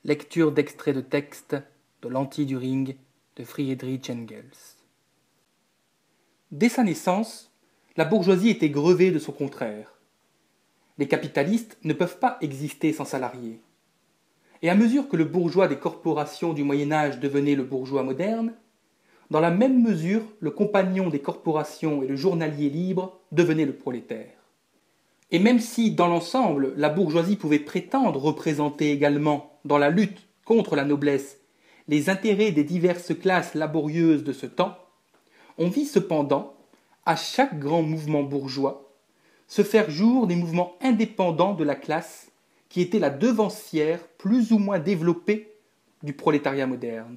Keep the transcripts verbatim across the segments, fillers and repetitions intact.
Lecture d'extraits de texte de l'Anti-Düring de Friedrich Engels. Dès sa naissance, la bourgeoisie était grevée de son contraire. Les capitalistes ne peuvent pas exister sans salariés. Et à mesure que le bourgeois des corporations du Moyen-Âge devenait le bourgeois moderne, dans la même mesure, le compagnon des corporations et le journalier libre devenaient le prolétaire. Et même si, dans l'ensemble, la bourgeoisie pouvait prétendre représenter également, dans la lutte contre la noblesse, les intérêts des diverses classes laborieuses de ce temps, on vit cependant, à chaque grand mouvement bourgeois, se faire jour des mouvements indépendants de la classe qui était la devancière plus ou moins développée du prolétariat moderne.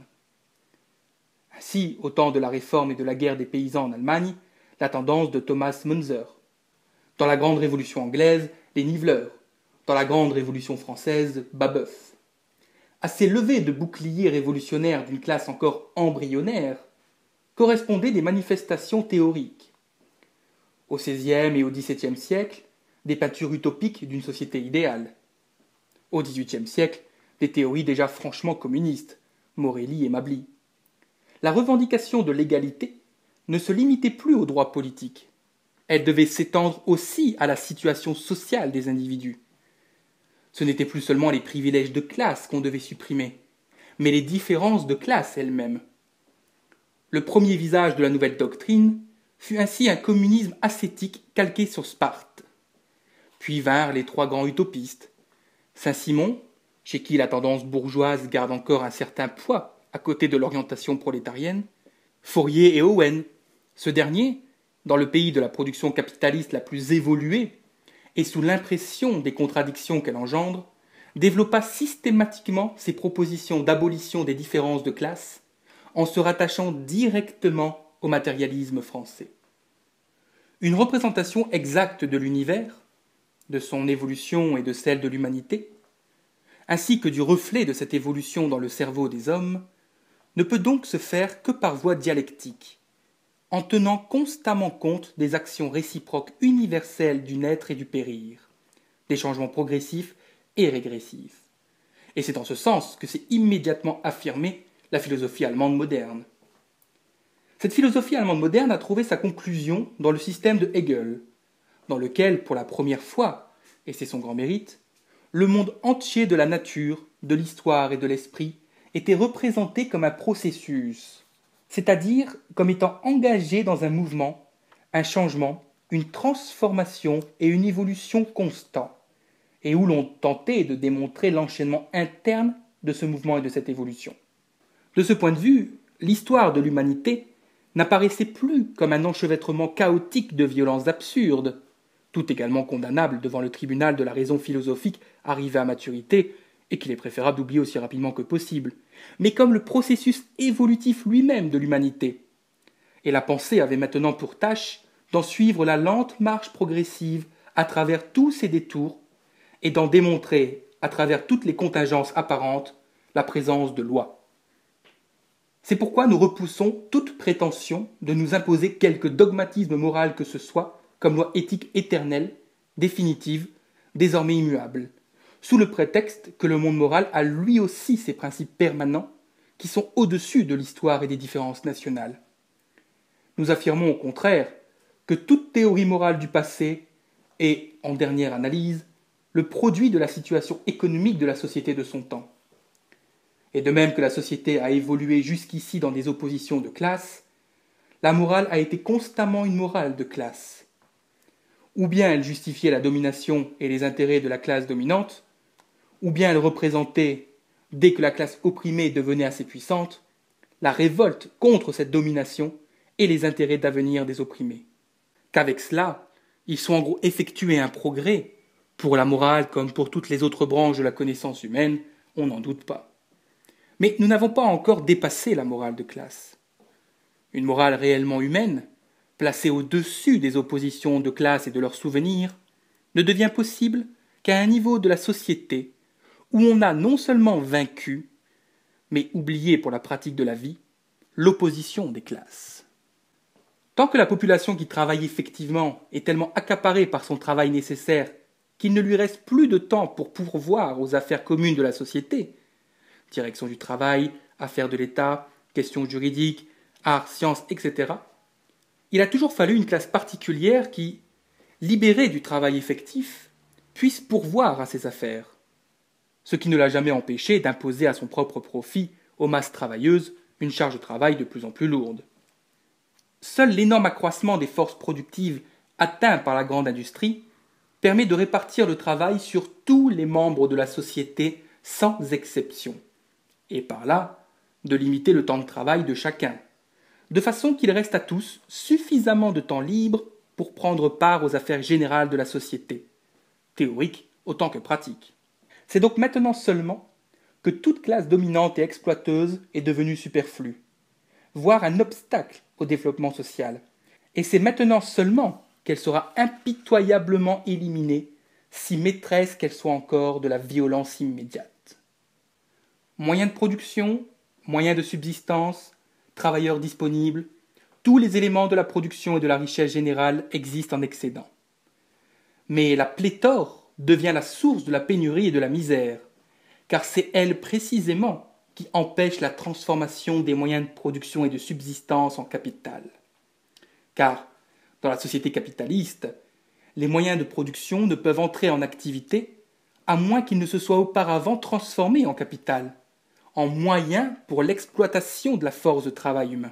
Ainsi, au temps de la réforme et de la guerre des paysans en Allemagne, la tendance de Thomas Münzer. Dans la grande révolution anglaise, les niveleurs. Dans la grande révolution française, Babeuf. À ces levées de boucliers révolutionnaires d'une classe encore embryonnaire, correspondaient des manifestations théoriques. Au seizième et au dix-septième siècle, des peintures utopiques d'une société idéale. Au dix-huitième siècle, des théories déjà franchement communistes, Morelli et Mably. La revendication de l'égalité ne se limitait plus aux droits politiques. Elle devait s'étendre aussi à la situation sociale des individus. Ce n'étaient plus seulement les privilèges de classe qu'on devait supprimer, mais les différences de classe elles-mêmes. Le premier visage de la nouvelle doctrine fut ainsi un communisme ascétique calqué sur Sparte. Puis vinrent les trois grands utopistes. Saint-Simon, chez qui la tendance bourgeoise garde encore un certain poids à côté de l'orientation prolétarienne, Fourier et Owen. Ce dernier, dans le pays de la production capitaliste la plus évoluée, et sous l'impression des contradictions qu'elle engendre, développa systématiquement ses propositions d'abolition des différences de classe en se rattachant directement au matérialisme français. Une représentation exacte de l'univers, de son évolution et de celle de l'humanité, ainsi que du reflet de cette évolution dans le cerveau des hommes, ne peut donc se faire que par voie dialectique, en tenant constamment compte des actions réciproques universelles du naître et du périr, des changements progressifs et régressifs. Et c'est en ce sens que s'est immédiatement affirmée la philosophie allemande moderne. Cette philosophie allemande moderne a trouvé sa conclusion dans le système de Hegel, dans lequel, pour la première fois, et c'est son grand mérite, le monde entier de la nature, de l'histoire et de l'esprit était représenté comme un processus, c'est-à-dire comme étant engagé dans un mouvement, un changement, une transformation et une évolution constants, et où l'on tentait de démontrer l'enchaînement interne de ce mouvement et de cette évolution. De ce point de vue, l'histoire de l'humanité n'apparaissait plus comme un enchevêtrement chaotique de violences absurdes, tout également condamnable devant le tribunal de la raison philosophique arrivée à maturité, et qu'il est préférable d'oublier aussi rapidement que possible, mais comme le processus évolutif lui-même de l'humanité. Et la pensée avait maintenant pour tâche d'en suivre la lente marche progressive à travers tous ces détours, et d'en démontrer, à travers toutes les contingences apparentes, la présence de lois. C'est pourquoi nous repoussons toute prétention de nous imposer quelque dogmatisme moral que ce soit, comme loi éthique éternelle, définitive, désormais immuable, sous le prétexte que le monde moral a lui aussi ses principes permanents qui sont au-dessus de l'histoire et des différences nationales. Nous affirmons au contraire que toute théorie morale du passé est, en dernière analyse, le produit de la situation économique de la société de son temps. Et de même que la société a évolué jusqu'ici dans des oppositions de classe, la morale a été constamment une morale de classe. Ou bien elle justifiait la domination et les intérêts de la classe dominante, ou bien elle représentait, dès que la classe opprimée devenait assez puissante, la révolte contre cette domination et les intérêts d'avenir des opprimés. Qu'avec cela, ils sont en gros effectué un progrès, pour la morale comme pour toutes les autres branches de la connaissance humaine, on n'en doute pas. Mais nous n'avons pas encore dépassé la morale de classe. Une morale réellement humaine, placée au-dessus des oppositions de classe et de leurs souvenirs, ne devient possible qu'à un niveau de la société où on a non seulement vaincu, mais oublié pour la pratique de la vie, l'opposition des classes. Tant que la population qui travaille effectivement est tellement accaparée par son travail nécessaire qu'il ne lui reste plus de temps pour pourvoir aux affaires communes de la société, direction du travail, affaires de l'État, questions juridiques, arts, sciences, et cetera, il a toujours fallu une classe particulière qui, libérée du travail effectif, puisse pourvoir à ses affaires, ce qui ne l'a jamais empêché d'imposer à son propre profit aux masses travailleuses une charge de travail de plus en plus lourde. Seul l'énorme accroissement des forces productives atteint par la grande industrie permet de répartir le travail sur tous les membres de la société sans exception, et par là de limiter le temps de travail de chacun, de façon qu'il reste à tous suffisamment de temps libre pour prendre part aux affaires générales de la société, théoriques autant que pratiques. C'est donc maintenant seulement que toute classe dominante et exploiteuse est devenue superflue, voire un obstacle au développement social, et c'est maintenant seulement qu'elle sera impitoyablement éliminée, si maîtresse qu'elle soit encore de la violence immédiate. Moyens de production, moyens de subsistance, travailleurs disponibles, tous les éléments de la production et de la richesse générale existent en excédent. Mais la pléthore devient la source de la pénurie et de la misère, car c'est elle précisément qui empêche la transformation des moyens de production et de subsistance en capital. Car, dans la société capitaliste, les moyens de production ne peuvent entrer en activité à moins qu'ils ne se soient auparavant transformés en capital, en moyens pour l'exploitation de la force de travail humain.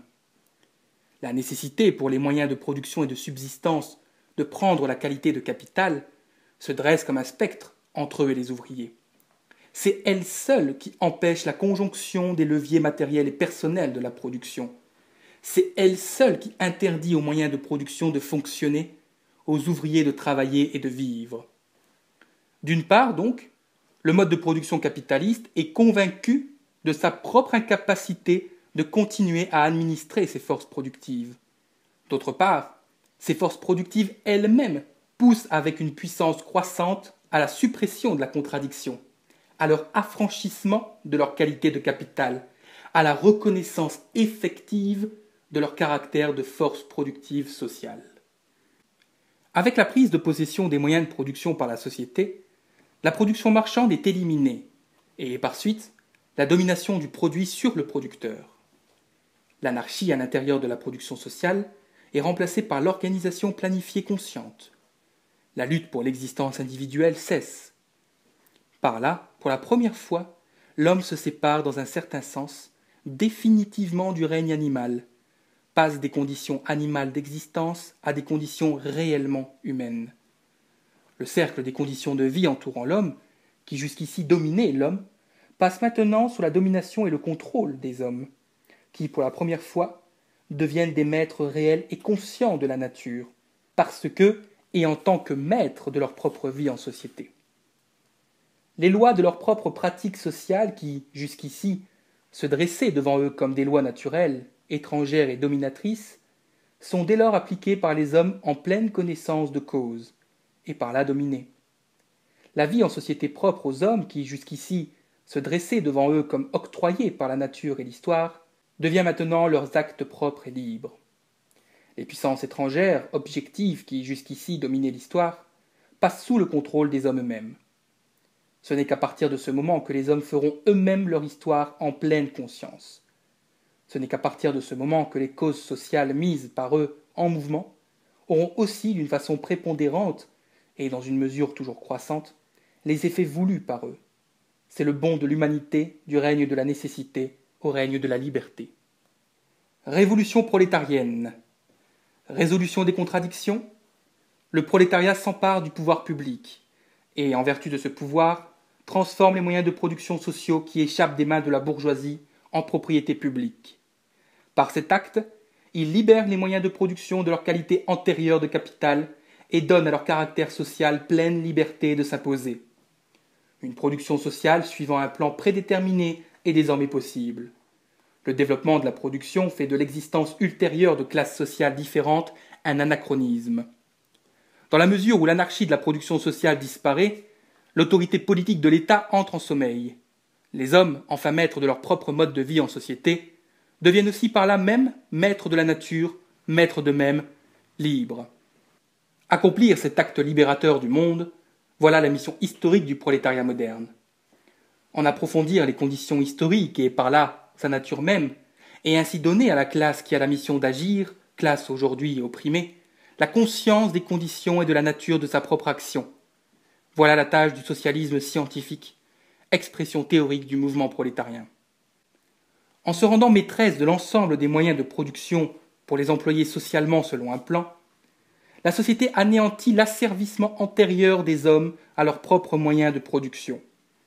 La nécessité pour les moyens de production et de subsistance de prendre la qualité de capital se dresse comme un spectre entre eux et les ouvriers. C'est elle seule qui empêche la conjonction des leviers matériels et personnels de la production. C'est elle seule qui interdit aux moyens de production de fonctionner, aux ouvriers de travailler et de vivre. D'une part, donc, le mode de production capitaliste est convaincu de sa propre incapacité de continuer à administrer ses forces productives. D'autre part, ces forces productives elles-mêmes poussent avec une puissance croissante à la suppression de la contradiction, à leur affranchissement de leur qualité de capital, à la reconnaissance effective de leur caractère de force productive sociale. Avec la prise de possession des moyens de production par la société, la production marchande est éliminée, et par suite, la domination du produit sur le producteur. L'anarchie à l'intérieur de la production sociale est remplacée par l'organisation planifiée consciente. La lutte pour l'existence individuelle cesse. Par là, pour la première fois, l'homme se sépare dans un certain sens définitivement du règne animal, passe des conditions animales d'existence à des conditions réellement humaines. Le cercle des conditions de vie entourant l'homme, qui jusqu'ici dominait l'homme, passe maintenant sous la domination et le contrôle des hommes, qui, pour la première fois, deviennent des maîtres réels et conscients de la nature, parce que, et en tant que maîtres de leur propre vie en société. Les lois de leur propre pratique sociale qui, jusqu'ici, se dressaient devant eux comme des lois naturelles, étrangères et dominatrices, sont dès lors appliquées par les hommes en pleine connaissance de cause, et par là dominées. La vie en société propre aux hommes qui, jusqu'ici, se dressaient devant eux comme octroyée par la nature et l'histoire, devient maintenant leurs actes propres et libres. Les puissances étrangères, objectives, qui jusqu'ici dominaient l'histoire, passent sous le contrôle des hommes eux-mêmes. Ce n'est qu'à partir de ce moment que les hommes feront eux-mêmes leur histoire en pleine conscience. Ce n'est qu'à partir de ce moment que les causes sociales mises par eux en mouvement auront aussi d'une façon prépondérante, et dans une mesure toujours croissante, les effets voulus par eux. C'est le bond de l'humanité du règne de la nécessité au règne de la liberté. Révolution prolétarienne. Résolution des contradictions. Le prolétariat s'empare du pouvoir public et, en vertu de ce pouvoir, transforme les moyens de production sociaux qui échappent des mains de la bourgeoisie en propriété publique. Par cet acte, il libère les moyens de production de leur qualité antérieure de capital et donne à leur caractère social pleine liberté de s'imposer. Une production sociale suivant un plan prédéterminé est désormais possible. Le développement de la production fait de l'existence ultérieure de classes sociales différentes un anachronisme. Dans la mesure où l'anarchie de la production sociale disparaît, l'autorité politique de l'État entre en sommeil. Les hommes, enfin maîtres de leur propre mode de vie en société, deviennent aussi par là même maîtres de la nature, maîtres d'eux-mêmes, libres. Accomplir cet acte libérateur du monde, voilà la mission historique du prolétariat moderne. en approfondir les conditions historiques et par là sa nature même, et ainsi donner à la classe qui a la mission d'agir, classe aujourd'hui opprimée, la conscience des conditions et de la nature de sa propre action. Voilà la tâche du socialisme scientifique, expression théorique du mouvement prolétarien. En se rendant maîtresse de l'ensemble des moyens de production pour les employer socialement selon un plan, la société anéantit l'asservissement antérieur des hommes à leurs propres moyens de production.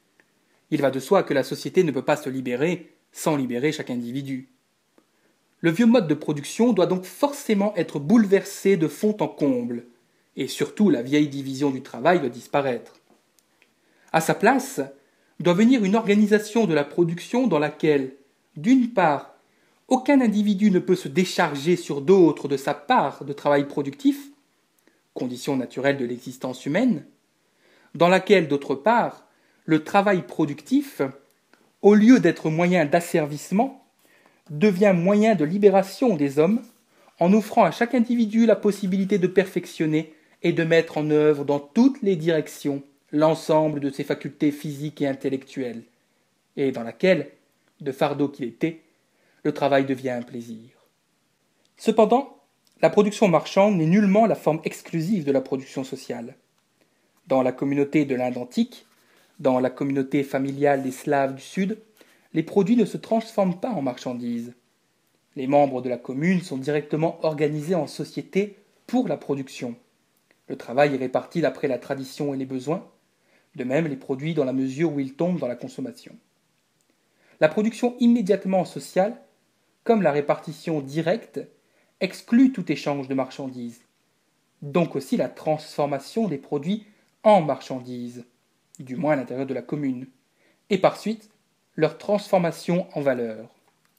Il va de soi que la société ne peut pas se libérer sans libérer chaque individu. Le vieux mode de production doit donc forcément être bouleversé de fond en comble, et surtout la vieille division du travail doit disparaître. À sa place, doit venir une organisation de la production dans laquelle, d'une part, aucun individu ne peut se décharger sur d'autres de sa part de travail productif, condition naturelle de l'existence humaine, dans laquelle, d'autre part, le travail productif, au lieu d'être moyen d'asservissement, devient moyen de libération des hommes, en offrant à chaque individu la possibilité de perfectionner et de mettre en œuvre dans toutes les directions l'ensemble de ses facultés physiques et intellectuelles, et dans laquelle, de fardeau qu'il était, le travail devient un plaisir. Cependant, la production marchande n'est nullement la forme exclusive de la production sociale. Dans la communauté de l'Inde antique, dans la communauté familiale des Slaves du Sud, les produits ne se transforment pas en marchandises. Les membres de la commune sont directement organisés en société pour la production. Le travail est réparti d'après la tradition et les besoins, de même les produits dans la mesure où ils tombent dans la consommation. La production immédiatement sociale, comme la répartition directe, exclut tout échange de marchandises, donc aussi la transformation des produits en marchandises, du moins à l'intérieur de la commune, et par suite leur transformation en valeur.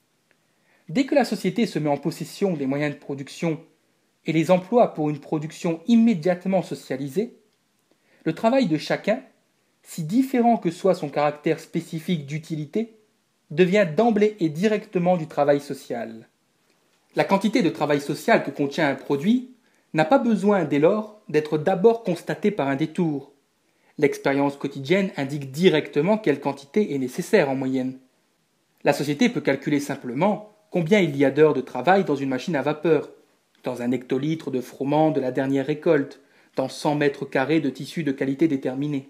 Dès que la société se met en possession des moyens de production et les emploie pour une production immédiatement socialisée, le travail de chacun, si différent que soit son caractère spécifique d'utilité, devient d'emblée et directement du travail social. La quantité de travail social que contient un produit n'a pas besoin dès lors d'être d'abord constatée par un détour. L'expérience quotidienne indique directement quelle quantité est nécessaire en moyenne. La société peut calculer simplement combien il y a d'heures de travail dans une machine à vapeur, dans un hectolitre de froment de la dernière récolte, dans cent mètres carrés de tissu de qualité déterminée.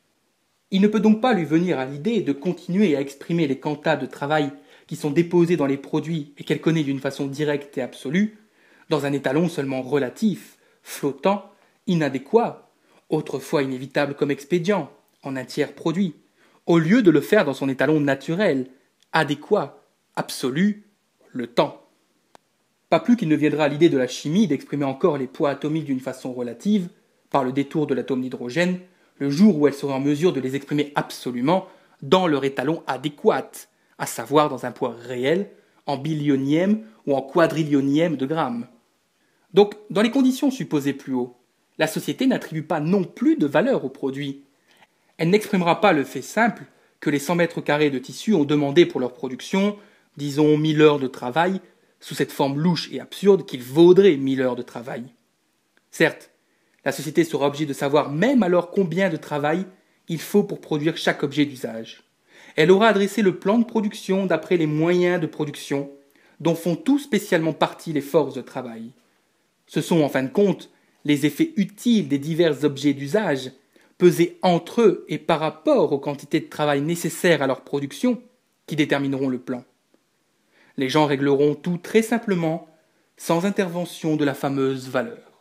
Il ne peut donc pas lui venir à l'idée de continuer à exprimer les quantas de travail qui sont déposés dans les produits et qu'elle connaît d'une façon directe et absolue, dans un étalon seulement relatif, flottant, inadéquat, autrefois inévitable comme expédient, en un tiers produit, au lieu de le faire dans son étalon naturel, adéquat, absolu, le temps. Pas plus qu'il ne viendra à l'idée de la chimie d'exprimer encore les poids atomiques d'une façon relative, par le détour de l'atome d'hydrogène, le jour où elle serait en mesure de les exprimer absolument dans leur étalon adéquat, à savoir dans un poids réel, en billionième ou en quadrillionième de grammes. Donc, dans les conditions supposées plus haut, la société n'attribue pas non plus de valeur au produit. Elle n'exprimera pas le fait simple que les cent mètres carrés de tissu ont demandé pour leur production, disons mille heures de travail, sous cette forme louche et absurde qu'il vaudrait mille heures de travail. Certes, la société sera obligée de savoir même alors combien de travail il faut pour produire chaque objet d'usage. Elle aura à dresser le plan de production d'après les moyens de production, dont font tout spécialement partie les forces de travail. Ce sont en fin de compte les effets utiles des divers objets d'usage, pesés entre eux et par rapport aux quantités de travail nécessaires à leur production, qui détermineront le plan. Les gens régleront tout très simplement, sans intervention de la fameuse valeur.